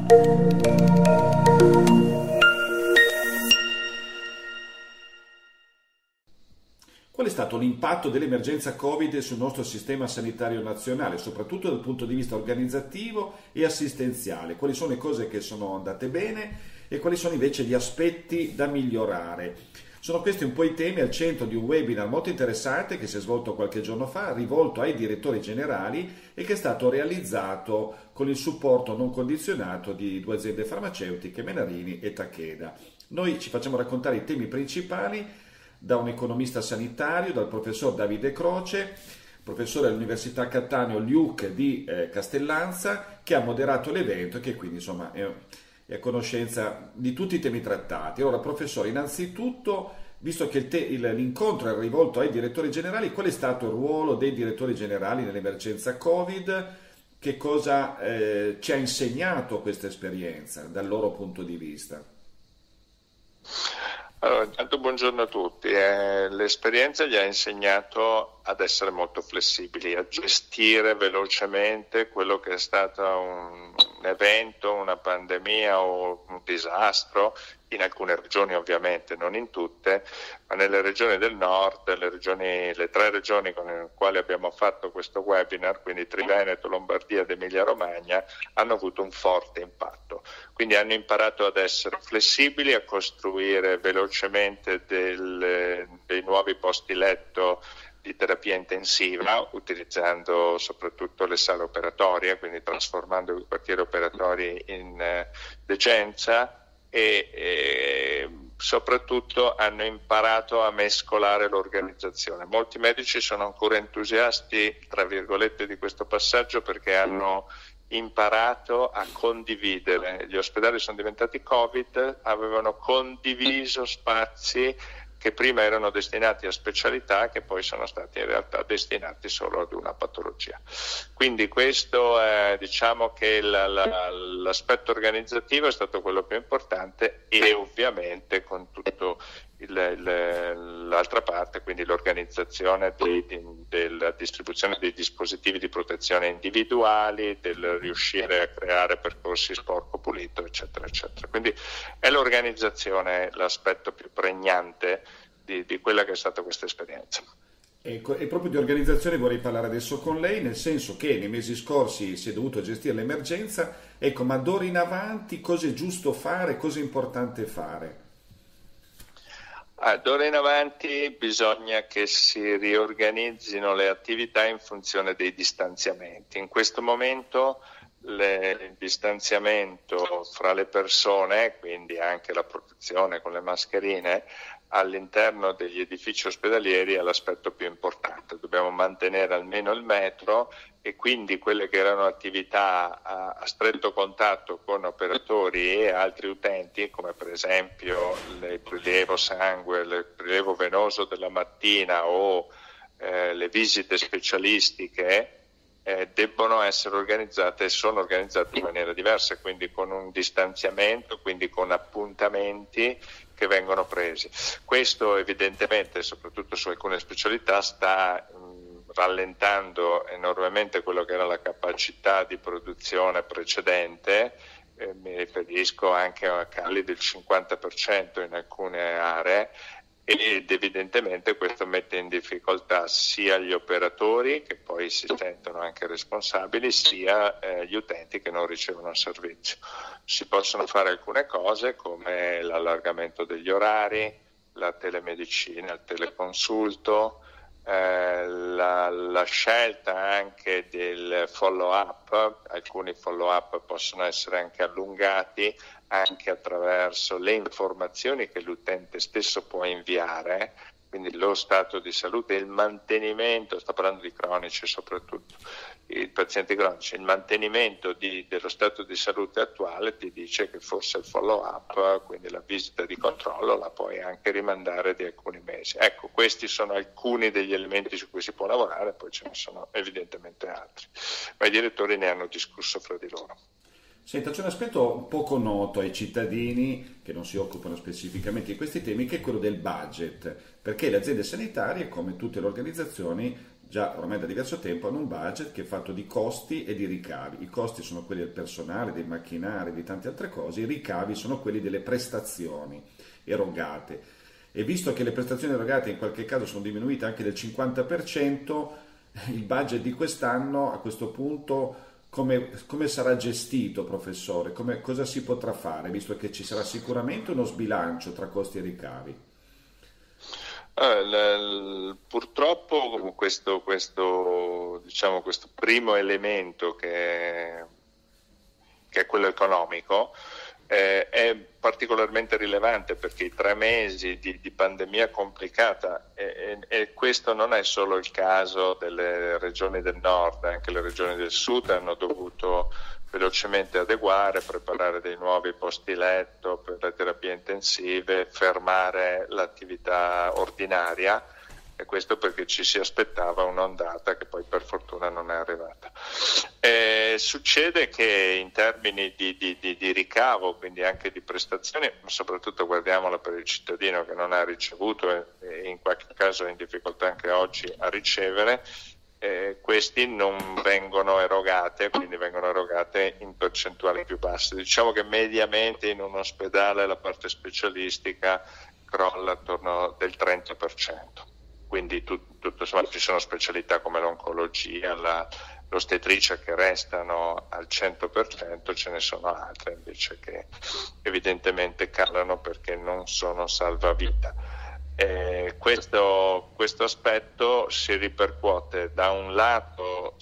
Qual è stato l'impatto dell'emergenza Covid sul nostro sistema sanitario nazionale, soprattutto dal punto di vista organizzativo e assistenziale? Quali sono le cose che sono andate bene e quali sono invece gli aspetti da migliorare? Sono questi un po' i temi al centro di un webinar molto interessante che si è svolto qualche giorno fa, rivolto ai direttori generali e che è stato realizzato con il supporto non condizionato di due aziende farmaceutiche, Menarini e Takeda. Noi ci facciamo raccontare i temi principali da un economista sanitario, dal professor Davide Croce, professore all'Università Cattaneo Luc di Castellanza, che ha moderato l'evento e che quindi insomma è a conoscenza di tutti i temi trattati. Allora, professore, innanzitutto, visto che l'incontro è rivolto ai direttori generali, qual è stato il ruolo dei direttori generali nell'emergenza Covid? Che cosa ci ha insegnato questa esperienza dal loro punto di vista? Allora, intanto buongiorno a tutti. L'esperienza gli ha insegnato ad essere molto flessibili, a gestire velocemente quello che è stato un evento, una pandemia o un disastro, in alcune regioni ovviamente, non in tutte, ma nelle regioni del nord, le tre regioni con le quali abbiamo fatto questo webinar, quindi Triveneto, Lombardia ed Emilia Romagna, hanno avuto un forte impatto. Quindi hanno imparato ad essere flessibili, a costruire velocemente dei nuovi posti letto di terapia intensiva, utilizzando soprattutto le sale operatorie, quindi trasformando i quartieri operatori in degenza, e soprattutto hanno imparato a mescolare l'organizzazione. Molti medici sono ancora entusiasti, tra virgolette, di questo passaggio perché hanno imparato a condividere. Gli ospedali sono diventati Covid, avevano condiviso spazi che prima erano destinati a specialità, che poi sono stati in realtà destinati solo ad una patologia. Quindi questo diciamo che l'aspetto organizzativo è stato quello più importante, e ovviamente con tutto l'altra parte, quindi l'organizzazione della distribuzione dei dispositivi di protezione individuali, del riuscire a creare percorsi sporco pulito, eccetera, eccetera. Quindi è l'organizzazione l'aspetto più pregnante di quella che è stata questa esperienza. Ecco, e proprio di organizzazione vorrei parlare adesso con lei, nel senso che nei mesi scorsi si è dovuto gestire l'emergenza, ecco, ma d'ora in avanti cosa è giusto fare, cosa è importante fare? D'ora in avanti bisogna che si riorganizzino le attività in funzione dei distanziamenti. In questo momento il distanziamento fra le persone, quindi anche la protezione con le mascherine all'interno degli edifici ospedalieri, è l'aspetto più importante. Dobbiamo mantenere almeno il metro, e quindi quelle che erano attività a stretto contatto con operatori e altri utenti, come per esempio il prelievo sangue, il prelievo venoso della mattina o le visite specialistiche, debbono essere organizzate e sono organizzate in maniera diversa, quindi con un distanziamento, quindi con appuntamenti che vengono presi. Questo evidentemente, soprattutto su alcune specialità, sta rallentando enormemente quello che era la capacità di produzione precedente. Mi riferisco anche a cali del 50% in alcune aree, ed evidentemente questo mette in difficoltà sia gli operatori, che poi si sentono anche responsabili, sia gli utenti che non ricevono il servizio. Si possono fare alcune cose come l'allargamento degli orari, la telemedicina, il teleconsulto, la scelta anche del follow-up. Alcuni follow-up possono essere anche allungati, anche attraverso le informazioni che l'utente stesso può inviare, quindi lo stato di salute e il mantenimento, sto parlando di cronici soprattutto, i pazienti cronici, il mantenimento dello stato di salute attuale ti dice che forse il follow-up, quindi la visita di controllo, la puoi anche rimandare di alcuni mesi. Ecco, questi sono alcuni degli elementi su cui si può lavorare, poi ce ne sono evidentemente altri, ma i direttori ne hanno discusso fra di loro. Senta, c'è un aspetto poco noto ai cittadini che non si occupano specificamente di questi temi, che è quello del budget, perché le aziende sanitarie, come tutte le organizzazioni, già ormai da diverso tempo, hanno un budget che è fatto di costi e di ricavi. I costi sono quelli del personale, dei macchinari, di tante altre cose, i ricavi sono quelli delle prestazioni erogate. E visto che le prestazioni erogate in qualche caso sono diminuite anche del 50%, il budget di quest'anno a questo punto come sarà gestito, professore? Cosa si potrà fare, visto che ci sarà sicuramente uno sbilancio tra costi e ricavi? Purtroppo diciamo, questo primo elemento che è quello economico è particolarmente rilevante, perché i 3 mesi di pandemia complicata, e questo non è solo il caso delle regioni del nord, anche le regioni del sud hanno dovuto velocemente adeguare, preparare dei nuovi posti letto per le terapie intensive, fermare l'attività ordinaria, e questo perché ci si aspettava un'ondata che poi per fortuna non è arrivata. Succede che in termini di ricavo, quindi anche di prestazioni, ma soprattutto guardiamola per il cittadino che non ha ricevuto e in qualche caso è in difficoltà anche oggi a ricevere, questi non vengono erogate, quindi vengono erogate in percentuali più basse. Diciamo che mediamente in un ospedale la parte specialistica crolla attorno del 30%. Quindi tutto insomma, ci sono specialità come l'oncologia, l'ostetricia che restano al 100%, ce ne sono altre invece che evidentemente calano perché non sono salvavita. Questo aspetto si ripercuote da un lato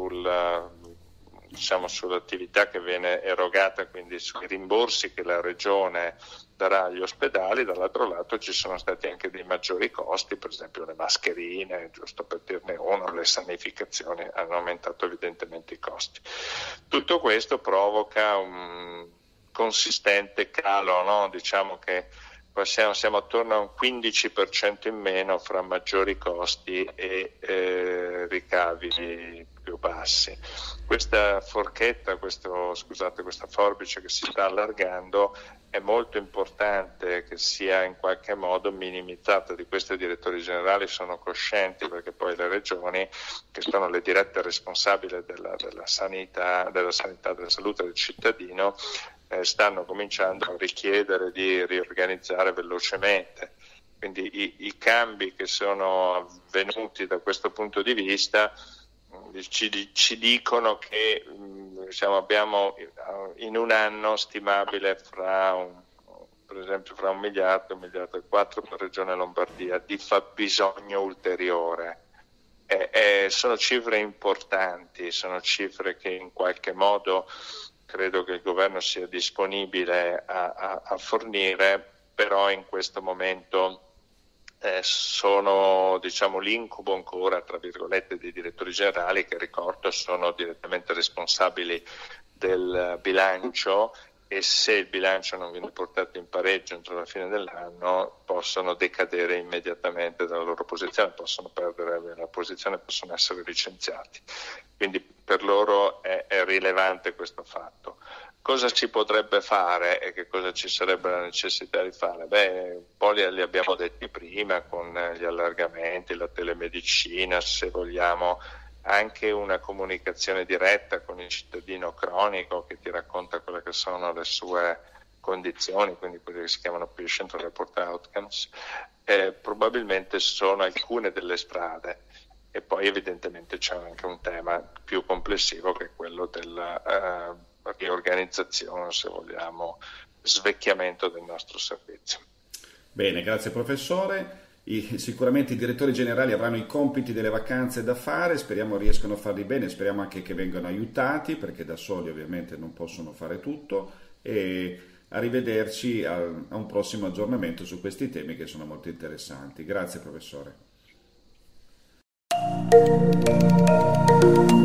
sull'attività che viene erogata, quindi sui rimborsi che la regione darà agli ospedali, dall'altro lato ci sono stati anche dei maggiori costi, per esempio le mascherine, giusto per dirne uno, le sanificazioni hanno aumentato evidentemente i costi. Tutto questo provoca un consistente calo, no? Diciamo che siamo attorno a un 15% in meno fra maggiori costi e ricavi più bassi. Questa forchetta, questa forbice che si sta allargando, è molto importante che sia in qualche modo minimizzata. Di questo i direttori generali sono coscienti, perché poi le regioni, che sono le dirette responsabili della sanità, della salute del cittadino, stanno cominciando a richiedere di riorganizzare velocemente. Quindi i cambi che sono avvenuti da questo punto di vista ci dicono che abbiamo in un anno stimabile per esempio fra 1 miliardo e 1,4 miliardi per Regione Lombardia di fabbisogno ulteriore. Sono cifre importanti, sono cifre che in qualche modo credo che il governo sia disponibile a fornire, però in questo momento sono l'incubo ancora, tra virgolette, dei direttori generali, che ricordo sono direttamente responsabili del bilancio, e se il bilancio non viene portato in pareggio entro la fine dell'anno possono decadere immediatamente dalla loro posizione, possono perdere la posizione, possono essere licenziati. Quindi per loro è rilevante questo fatto. Cosa si potrebbe fare e che cosa ci sarebbe la necessità di fare? Un po' li abbiamo detti prima, con gli allargamenti, la telemedicina, se vogliamo, anche una comunicazione diretta con il cittadino cronico che ti racconta quelle che sono le sue condizioni, quindi quelle che si chiamano patient report outcomes, probabilmente sono alcune delle strade. E poi evidentemente c'è anche un tema più complessivo, che è quello della riorganizzazione, se vogliamo, svecchiamento del nostro servizio. Bene, grazie professore. Sicuramente i direttori generali avranno i compiti delle vacanze da fare, speriamo riescano a farli bene, speriamo anche che vengano aiutati, perché da soli ovviamente non possono fare tutto, e arrivederci a un prossimo aggiornamento su questi temi che sono molto interessanti. Grazie professore.